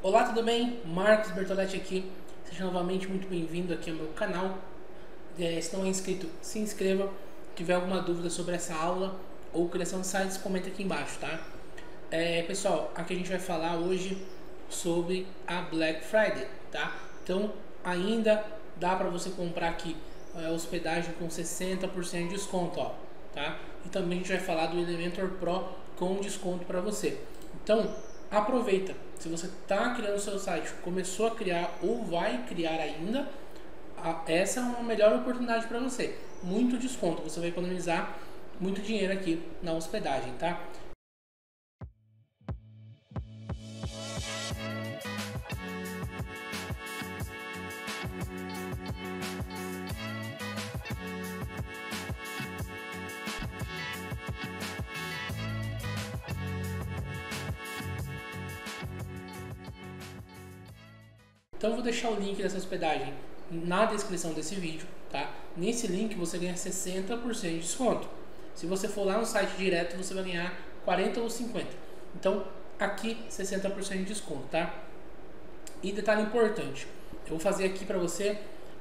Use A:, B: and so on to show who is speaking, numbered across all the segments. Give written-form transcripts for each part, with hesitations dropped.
A: Olá, tudo bem? Marcos Bertoletti aqui. Seja novamente muito bem-vindo aqui ao meu canal. Se não é inscrito, se inscreva. Se tiver alguma dúvida sobre essa aula ou criação de sites, comenta aqui embaixo, tá? Pessoal, aqui a gente vai falar hoje sobre a Black Friday, tá? Então, ainda dá para você comprar aqui hospedagem com 60% de desconto, ó, tá? E também a gente vai falar do Elementor Pro com desconto para você. Então, aproveita. Se você está criando o seu site, começou a criar ou vai criar ainda, essa é uma melhor oportunidade para você. Muito desconto, você vai economizar muito dinheiro aqui na hospedagem, tá? Então eu vou deixar o link dessa hospedagem na descrição desse vídeo, tá? Nesse link você ganha 60% de desconto. Se você for lá no site direto, você vai ganhar 40 ou 50. Então, aqui 60% de desconto, tá? E detalhe importante, eu vou fazer aqui para você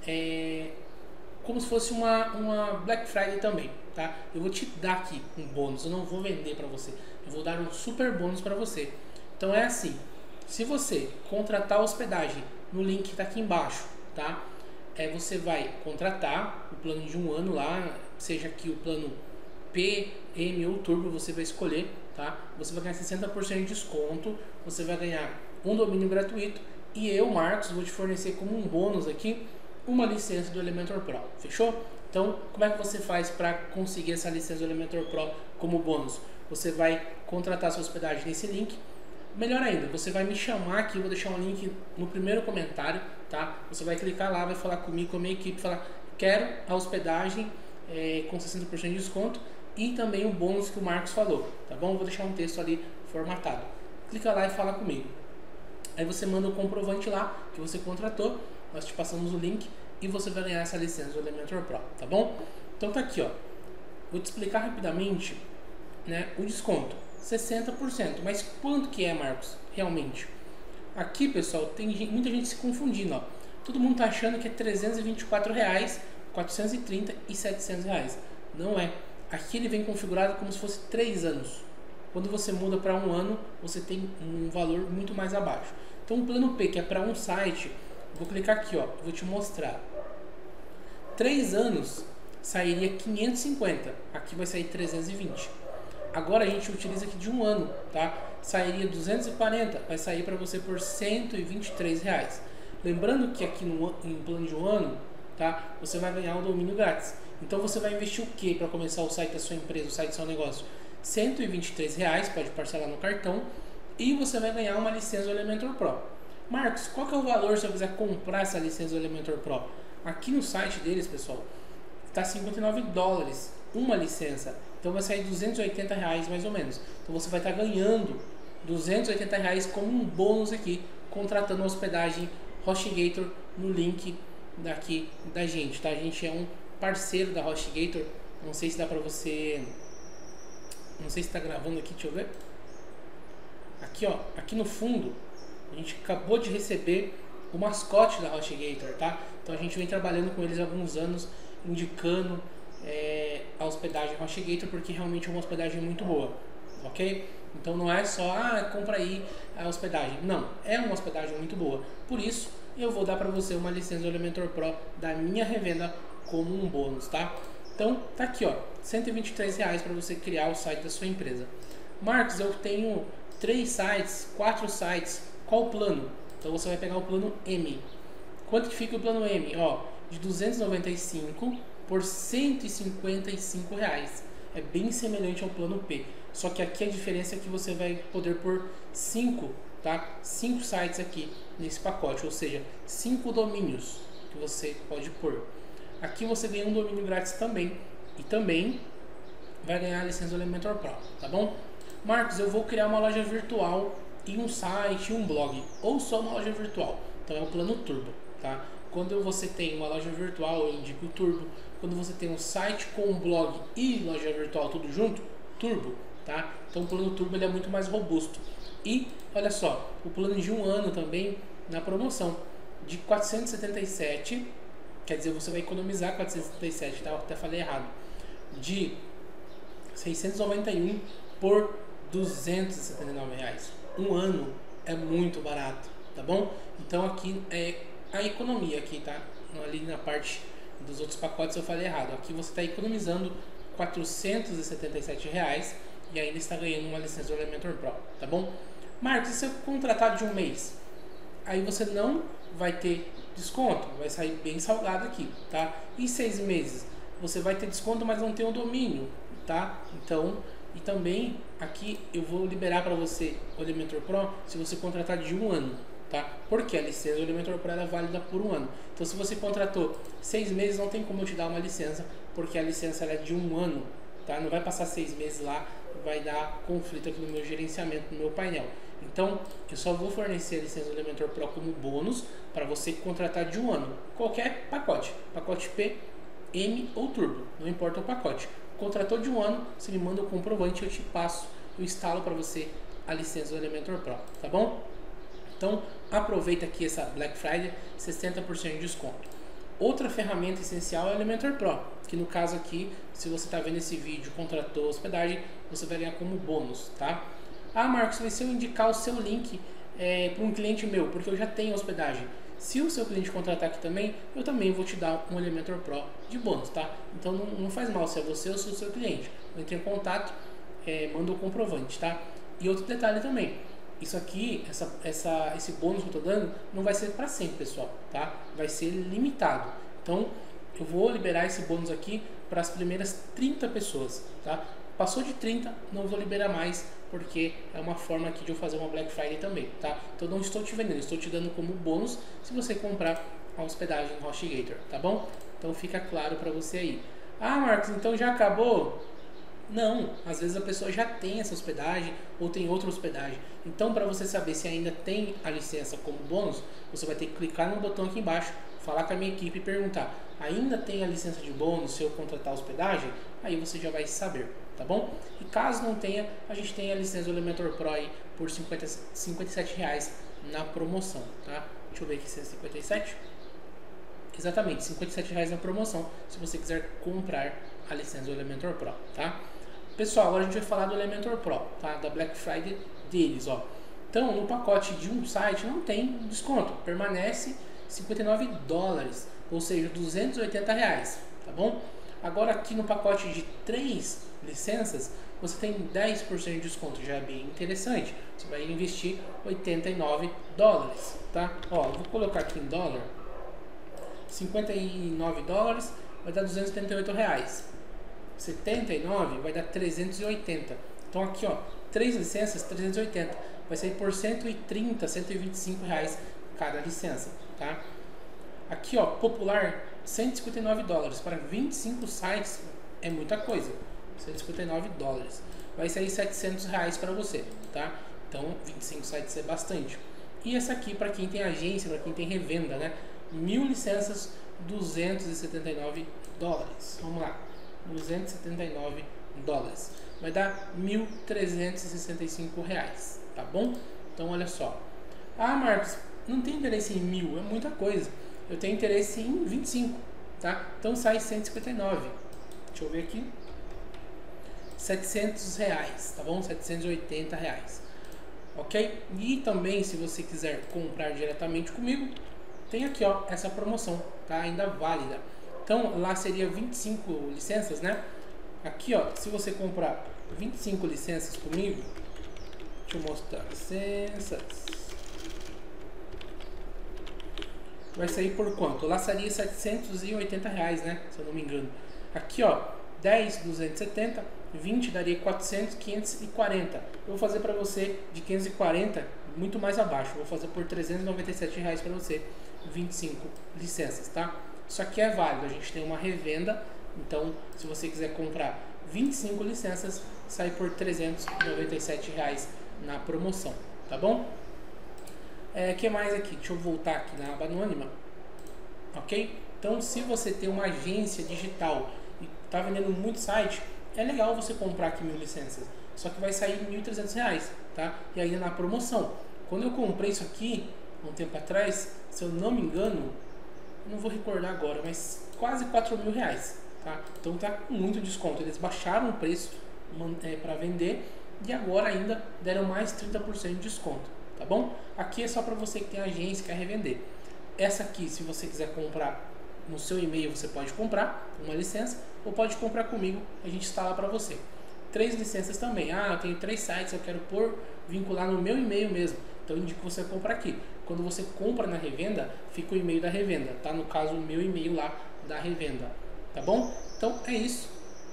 A: como se fosse uma Black Friday também, tá? Eu vou te dar aqui um bônus, eu não vou vender para você, eu vou dar um super bônus para você. Então é assim, se você contratar a hospedagem no link que está aqui embaixo, tá? Você vai contratar o plano de um ano lá, seja aqui o plano P, M ou Turbo, você vai escolher, tá? Você vai ganhar 60% de desconto, você vai ganhar um domínio gratuito e eu, Marcos, vou te fornecer como um bônus aqui uma licença do Elementor Pro, fechou? Então, como é que você faz para conseguir essa licença do Elementor Pro como bônus? Você vai contratar sua hospedagem nesse link. Melhor ainda, você vai me chamar aqui, eu vou deixar um link no primeiro comentário, tá? Você vai clicar lá, vai falar comigo, com a minha equipe, falar quero a hospedagem com 60% de desconto e também o bônus que o Marcos falou, tá bom? Vou deixar um texto ali formatado. Clica lá e fala comigo. Aí você manda o comprovante lá que você contratou, nós te passamos o link e você vai ganhar essa licença do Elementor Pro, tá bom? Então tá aqui, ó. Vou te explicar rapidamente, né, o desconto. 60%, mas quanto que é, Marcos? Realmente? Aqui, pessoal, tem muita gente se confundindo, ó. Todo mundo tá achando que é R$324, 430 e R$700. Não é. Aqui ele vem configurado como se fosse 3 anos. Quando você muda para um ano, você tem um valor muito mais abaixo. Então o plano P, que é para um site, vou clicar aqui, ó, vou te mostrar. 3 anos sairia 550, aqui vai sair 320. Agora a gente utiliza aqui de um ano, tá? Sairia 240, vai sair para você por R$123. Lembrando que aqui em plano de um ano, tá? Você vai ganhar um domínio grátis. Então você vai investir o que para começar o site da sua empresa, o site do seu negócio? R$123, pode parcelar no cartão e você vai ganhar uma licença do Elementor Pro. Marcos, qual que é o valor se eu quiser comprar essa licença do Elementor Pro? Aqui no site deles, pessoal, está $59 uma licença. Então vai sair R$280 mais ou menos. Então você vai estar ganhando R$280 como um bônus aqui, contratando a hospedagem HostGator no link daqui da gente, tá? A gente é um parceiro da HostGator. Não sei se dá pra você... Não sei se está gravando aqui, deixa eu ver. Aqui, ó, aqui no fundo, a gente acabou de receber o mascote da HostGator, tá? Então a gente vem trabalhando com eles há alguns anos, indicando a hospedagem HostGator, porque realmente é uma hospedagem muito boa, ok? Então não é só, compra aí a hospedagem. Não, é uma hospedagem muito boa. Por isso, eu vou dar para você uma licença do Elementor Pro da minha revenda como um bônus, tá? Então, tá aqui, ó, R$123 para você criar o site da sua empresa. Marcos, eu tenho 3 sites, 4 sites, qual o plano? Então você vai pegar o plano M. Quanto que fica o plano M? Ó, de 295 por R$155. É bem semelhante ao plano P. Só que aqui a diferença é que você vai poder pôr 5, tá? 5 sites aqui nesse pacote, ou seja, 5 domínios que você pode pôr. Aqui você ganha um domínio grátis também. E também vai ganhar a licença do Elementor Pro, tá bom? Marcos, eu vou criar uma loja virtual e um site e um blog. Ou só uma loja virtual. Então é o plano Turbo, tá? Quando você tem uma loja virtual, eu indico o Turbo. Quando você tem um site com um blog e loja virtual tudo junto, Turbo, tá? Então o plano Turbo ele é muito mais robusto. E olha só, o plano de 1 ano também na promoção de 477, quer dizer, você vai economizar 477, tá? Eu até falei errado, de 691 por R$279. 1 ano é muito barato, tá bom? Então aqui é a economia aqui, tá? Ali na parte dos outros pacotes eu falei errado. Aqui você está economizando R$477 e ainda está ganhando uma licença do Elementor Pro, tá bom? Marcos, e se eu contratar de 1 mês? Aí você não vai ter desconto, vai sair bem salgado aqui, tá? E 6 meses? Você vai ter desconto, mas não tem o domínio, tá? Então, e também aqui eu vou liberar para você o Elementor Pro se você contratar de 1 ano, tá? Porque a licença do Elementor Pro é válida por 1 ano. Então, se você contratou 6 meses, não tem como eu te dar uma licença, porque a licença ela é de 1 ano, tá? Não vai passar 6 meses lá, vai dar conflito aqui no meu gerenciamento, no meu painel. Então, eu só vou fornecer a licença do Elementor Pro como bônus para você contratar de 1 ano. Qualquer pacote, pacote P, M ou Turbo, não importa o pacote. Contratou de 1 ano, você me manda o comprovante, eu te passo, eu instalo para você a licença do Elementor Pro, tá bom? Então, aproveita aqui essa Black Friday, 60% de desconto. Outra ferramenta essencial é o Elementor Pro, que no caso aqui, se você está vendo esse vídeo, contratou hospedagem, você vai ganhar como bônus, tá? Ah, Marcos, mas se eu indicar o seu link para um cliente meu, porque eu já tenho hospedagem. Se o seu cliente contratar aqui também, eu também vou te dar um Elementor Pro de bônus, tá? Então não faz mal se é você ou se é o seu cliente. Entre em contato, manda o comprovante, tá? E outro detalhe também, isso aqui, esse bônus que eu tô dando, não vai ser para sempre, pessoal, tá? Vai ser limitado. Então, eu vou liberar esse bônus aqui para as primeiras 30 pessoas, tá? Passou de 30, não vou liberar mais, porque é uma forma aqui de eu fazer uma Black Friday também, tá? Então não estou te vendendo, estou te dando como bônus se você comprar a hospedagem no HostGator, tá bom? Então fica claro para você aí. Ah, Marcos, então já acabou? Não, às vezes a pessoa já tem essa hospedagem ou tem outra hospedagem. Então, para você saber se ainda tem a licença como bônus, você vai ter que clicar no botão aqui embaixo, falar com a minha equipe e perguntar: ainda tem a licença de bônus se eu contratar a hospedagem? Aí você já vai saber, tá bom? E caso não tenha, a gente tem a licença do Elementor Pro aí por R$57 na promoção, tá? Deixa eu ver aqui se é 57. Exatamente, R$57 na promoção, se você quiser comprar a licença do Elementor Pro, tá? Pessoal, agora a gente vai falar do Elementor Pro, tá? Da Black Friday deles, ó. Então, no pacote de um site não tem desconto, permanece $59, ou seja, R$280, tá bom? Agora aqui no pacote de 3 licenças, você tem 10% de desconto, já é bem interessante. Você vai investir $89, tá? Ó, eu vou colocar aqui em dólar, $59 vai dar R$278. 79 vai dar 380. Então aqui, ó, 3 licenças, 380. Vai sair por 130, 125 reais cada licença, tá? Aqui, ó, popular, $159 para 25 sites é muita coisa. $159. Vai sair R$700 para você, tá? Então 25 sites é bastante. E essa aqui para quem tem agência, para quem tem revenda, né? 1000 licenças, $279. Vamos lá. $279, vai dar R$1.365, tá bom? Então olha só. Ah, Marcos, não tem interesse em 1000, é muita coisa. Eu tenho interesse em 25, tá? Então sai 159. Deixa eu ver aqui. R$700, tá bom? R$780, ok? E também, se você quiser comprar diretamente comigo, tem aqui, ó, essa promoção, tá? Ainda válida. Então, lá seria 25 licenças, né? Aqui, ó, se você comprar 25 licenças comigo, deixa eu mostrar, licenças, vai sair por quanto? Lá seria R$780, né? Se eu não me engano. Aqui, ó, 10, 270, 20 daria 400, 540. Eu vou fazer para você de 540, muito mais abaixo. Vou fazer por R$397 para você, 25 licenças, tá? Isso aqui é válido, a gente tem uma revenda, então se você quiser comprar 25 licenças, sai por R$397 na promoção, tá bom? Que mais aqui? Deixa eu voltar aqui na aba anônima, ok? Então, se você tem uma agência digital e está vendendo muito site, é legal você comprar aqui 1000 licenças, só que vai sair R$1.300, tá? E ainda na promoção. Quando eu comprei isso aqui, um tempo atrás, se eu não me engano, não vou recordar agora, mas quase 4 mil reais, tá? Então tá com muito desconto. Eles baixaram o preço para vender e agora ainda deram mais 30% de desconto, tá bom? Aqui é só para você que tem agência e quer revender. Essa aqui, se você quiser comprar no seu e-mail, você pode comprar uma licença ou pode comprar comigo, a gente instala para você. 3 licenças também. Eu tenho 3 sites, eu quero vincular no meu e-mail mesmo. Então eu indico você comprar aqui. Quando você compra na revenda, fica o e-mail da revenda, tá? No caso, o meu e-mail lá da revenda, tá bom? Então é isso.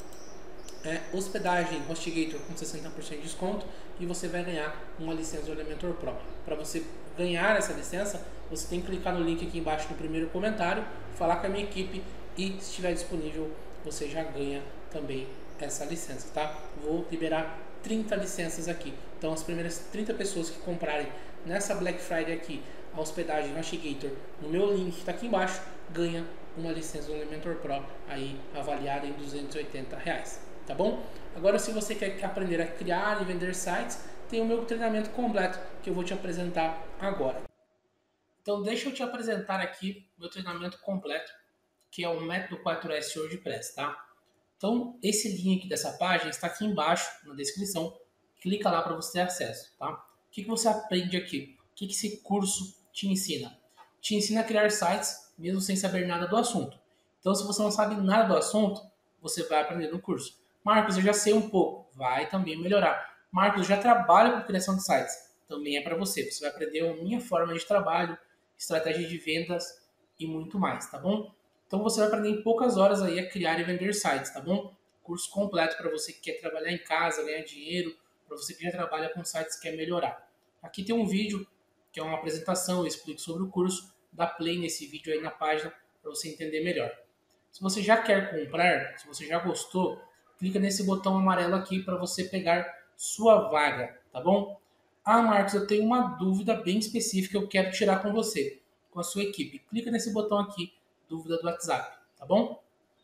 A: Hospedagem HostGator com 60% de desconto e você vai ganhar uma licença do Elementor Pro. Para você ganhar essa licença, você tem que clicar no link aqui embaixo no primeiro comentário, falar com a minha equipe e se estiver disponível, você já ganha também essa licença, tá? Vou liberar 30 licenças aqui. Então as primeiras 30 pessoas que comprarem nessa Black Friday aqui a hospedagem HostGator no meu link que está aqui embaixo, ganha uma licença do Elementor Pro aí avaliada em R$280. Tá bom? Agora, se você quer aprender a criar e vender sites, tem o meu treinamento completo que eu vou te apresentar agora. Então, deixa eu te apresentar aqui o meu treinamento completo, que é o Método 4S WordPress, tá? Então, esse link dessa página está aqui embaixo na descrição. Clica lá para você ter acesso, tá? O que você aprende aqui? O que esse curso te ensina? Te ensina a criar sites, mesmo sem saber nada do assunto. Então, se você não sabe nada do assunto, você vai aprender no curso. Marcos, eu já sei um pouco. Vai também melhorar. Marcos, eu já trabalho com criação de sites. Também é para você. Você vai aprender a minha forma de trabalho, estratégia de vendas e muito mais, tá bom? Então você vai aprender em poucas horas aí a criar e vender sites, tá bom? Curso completo para você que quer trabalhar em casa, ganhar dinheiro, para você que já trabalha com sites e quer melhorar. Aqui tem um vídeo que é uma apresentação, eu explico sobre o curso. Dá play nesse vídeo aí na página para você entender melhor. Se você já quer comprar, se você já gostou, clica nesse botão amarelo aqui para você pegar sua vaga, tá bom? Marcos, eu tenho uma dúvida bem específica que eu quero tirar com você, com a sua equipe. Clica nesse botão aqui, dúvida do WhatsApp, tá bom?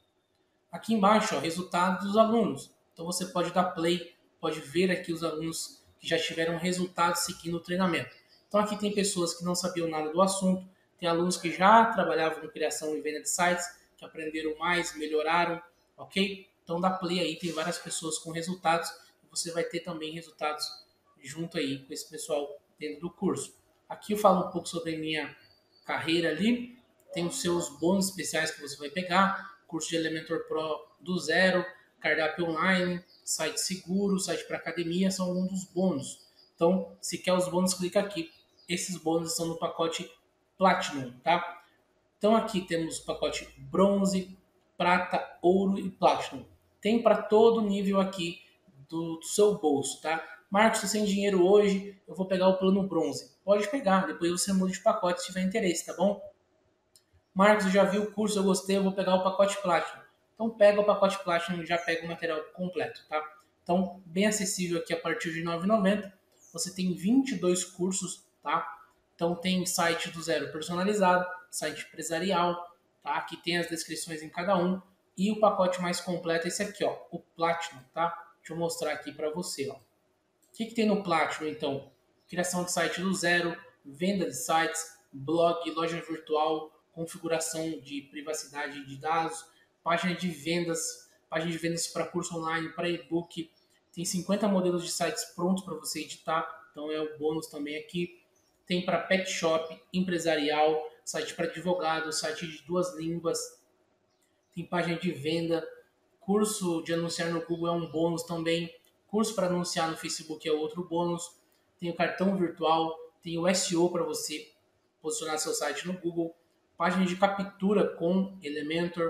A: Aqui embaixo, ó, resultados dos alunos. Então você pode dar play, pode ver aqui os alunos que já tiveram resultados seguindo o treinamento. Então aqui tem pessoas que não sabiam nada do assunto, tem alunos que já trabalhavam com criação e venda de sites, que aprenderam mais, melhoraram, ok? Então dá play aí, tem várias pessoas com resultados e você vai ter também resultados junto aí com esse pessoal dentro do curso. Aqui eu falo um pouco sobre a minha carreira ali, tem os seus bônus especiais que você vai pegar, curso de Elementor Pro do zero, cardápio online, site seguro, site para academia, são alguns dos bônus. Então, se quer os bônus, clica aqui. Esses bônus estão no pacote Platinum, tá? Então aqui temos o pacote bronze, prata, ouro e platinum. Tem para todo nível aqui do seu bolso, tá? Marcos, estou sem dinheiro hoje, eu vou pegar o plano bronze. Pode pegar, depois você muda de pacote se tiver interesse, tá bom? Marcos, eu já vi o curso, eu gostei, eu vou pegar o pacote Platinum. Então pega o pacote Platinum e já pega o material completo, tá? Então, bem acessível aqui a partir de R$ 9,90. Você tem 22 cursos, tá? Então tem site do zero personalizado, site empresarial, tá? Aqui tem as descrições em cada um. E o pacote mais completo é esse aqui, ó, o Platinum, tá? Deixa eu mostrar aqui para você, ó. O que tem no Platinum, então? Criação de site do zero, venda de sites, blog, loja virtual, configuração de privacidade de dados, página de vendas para curso online, para e-book. Tem 50 modelos de sites prontos para você editar, então é o bônus também aqui. Tem para pet shop, empresarial, site para advogado, site de 2 línguas. Tem página de venda, curso de anunciar no Google é um bônus também. Curso para anunciar no Facebook é outro bônus. Tem o cartão virtual, tem o SEO para você posicionar seu site no Google. Página de captura com Elementor,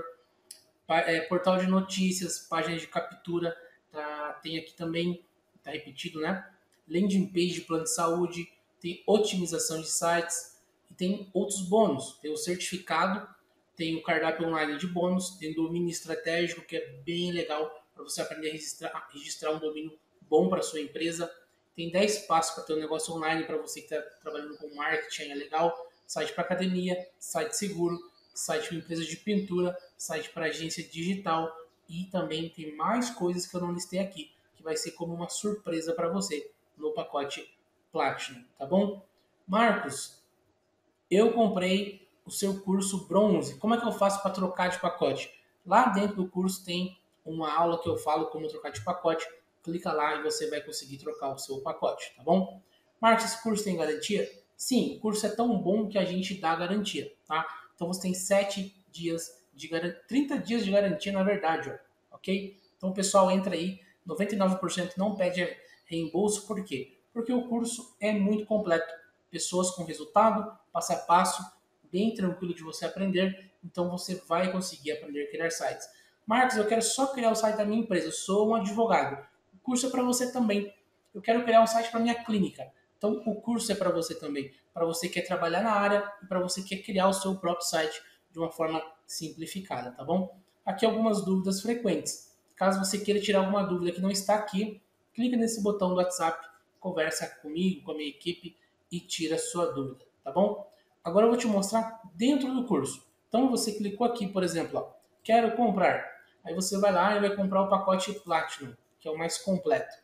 A: portal de notícias, página de captura, tem aqui também, está repetido, né? Landing page de plano de saúde, tem otimização de sites e tem outros bônus. Tem o certificado, tem o cardápio online de bônus, tem o domínio estratégico, que é bem legal para você aprender a registrar um domínio bom para sua empresa. Tem 10 passos para ter um negócio online para você que está trabalhando com marketing, é legal. Site para academia, site seguro, site para empresa de pintura, site para agência digital e também tem mais coisas que eu não listei aqui, que vai ser como uma surpresa para você. no pacote Platinum, tá bom? Marcos, eu comprei o seu curso bronze. Como é que eu faço para trocar de pacote? Lá dentro do curso tem uma aula que eu falo como trocar de pacote. Clica lá e você vai conseguir trocar o seu pacote, tá bom? Marcos, esse curso tem garantia? Sim, o curso é tão bom que a gente dá garantia, tá? Então você tem 7 dias de garantia, 30 dias de garantia na verdade, ó, ok? Então o pessoal entra aí, 99% não pede reembolso, por quê? Porque o curso é muito completo. Pessoas com resultado, passo a passo, bem tranquilo de você aprender, então você vai conseguir aprender a criar sites. Marcos, eu quero só criar o site da minha empresa, eu sou um advogado. O curso é para você também. Eu quero criar um site para minha clínica. Então o curso é para você também, para você que quer trabalhar na área e para você que quer criar o seu próprio site de uma forma simplificada, tá bom? Aqui algumas dúvidas frequentes. Caso você queira tirar alguma dúvida que não está aqui, clique nesse botão do WhatsApp, conversa comigo, com a minha equipe e tira a sua dúvida, tá bom? Agora eu vou te mostrar dentro do curso. Então você clicou aqui, por exemplo, ó, quero comprar. Aí você vai lá e vai comprar o pacote Platinum, que é o mais completo,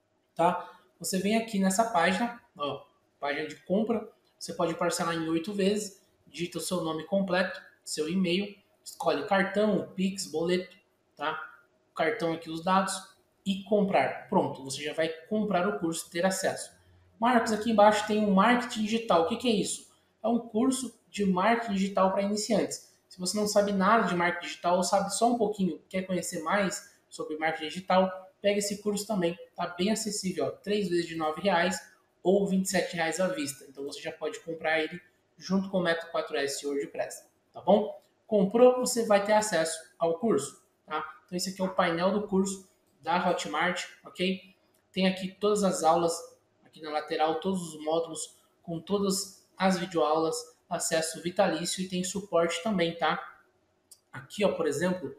A: tá? Você vem aqui nessa página, ó, página de compra, você pode parcelar em 8 vezes, digita o seu nome completo, seu e-mail, escolhe cartão, Pix, boleto, tá? O cartão aqui, os dados e comprar. Pronto, você já vai comprar o curso e ter acesso. Marcos, aqui embaixo tem um marketing digital. O que é isso? É um curso de marketing digital para iniciantes. Se você não sabe nada de marketing digital ou sabe só um pouquinho, quer conhecer mais sobre marketing digital, pega esse curso também. Está bem acessível, ó, 3 vezes de R$ 9 ou R$ 27 à vista. Então você já pode comprar ele junto com o Método 4S e WordPress, tá bom? Comprou, você vai ter acesso ao curso, tá? Então esse aqui é o painel do curso da Hotmart, ok? Tem aqui todas as aulas, aqui na lateral, todos os módulos, com todas as videoaulas, acesso vitalício e tem suporte também, tá? Aqui, ó, por exemplo,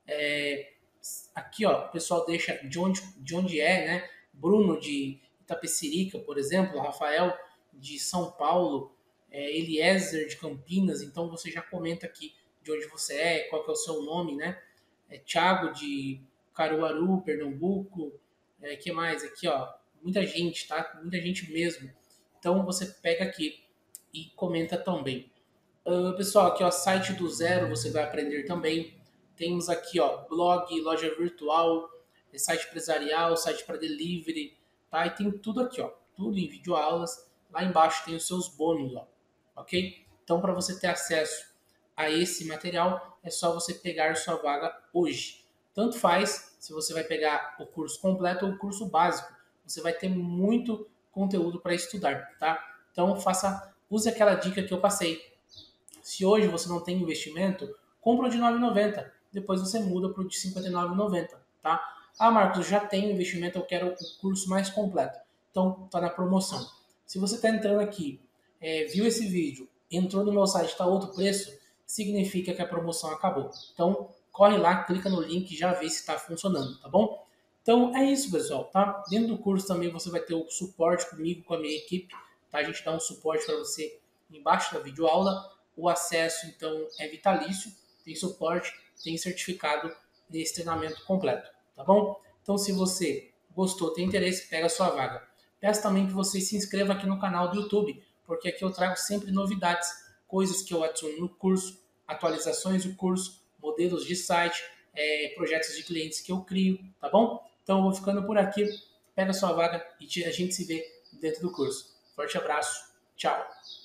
A: aqui, ó, o pessoal deixa de onde é, né? Bruno de Itapecerica, por exemplo, Rafael de São Paulo, Eliezer de Campinas, então você já comenta aqui de onde você é, qual que é o seu nome, né? Thiago de Caruaru, Pernambuco, que mais? Aqui, ó, muita gente, tá? Muita gente mesmo. Então você pega aqui e comenta também. Pessoal, aqui ó, site do zero você vai aprender também. Temos aqui ó, blog, loja virtual, site empresarial, site para delivery, tá? E tem tudo aqui ó, tudo em videoaulas. Lá embaixo tem os seus bônus, ó, ok? Então para você ter acesso a esse material é só você pegar sua vaga hoje. Tanto faz se você vai pegar o curso completo ou o curso básico. Você vai ter muito conteúdo para estudar, tá? Então use aquela dica que eu passei. Se hoje você não tem investimento, compra o de R$ 9,90. Depois você muda para o de R$ 59,90, tá? Ah, Marcos, já tenho investimento, eu quero o curso mais completo. Então, tá na promoção. Se você está entrando aqui, viu esse vídeo, entrou no meu site, está outro preço, significa que a promoção acabou. Então, corre lá, clica no link e já vê se está funcionando, tá bom? Então, é isso, pessoal, tá? Dentro do curso também você vai ter o suporte comigo, com a minha equipe, tá? A gente dá um suporte para você embaixo da videoaula. O acesso, então, é vitalício, tem suporte, tem certificado nesse treinamento completo, tá bom? Então, se você gostou, tem interesse, pega a sua vaga. Peço também que você se inscreva aqui no canal do YouTube, porque aqui eu trago sempre novidades, coisas que eu adiciono no curso, atualizações do curso, modelos de site, projetos de clientes que eu crio, tá bom? Então, eu vou ficando por aqui, pega a sua vaga e a gente se vê dentro do curso. Forte abraço, tchau!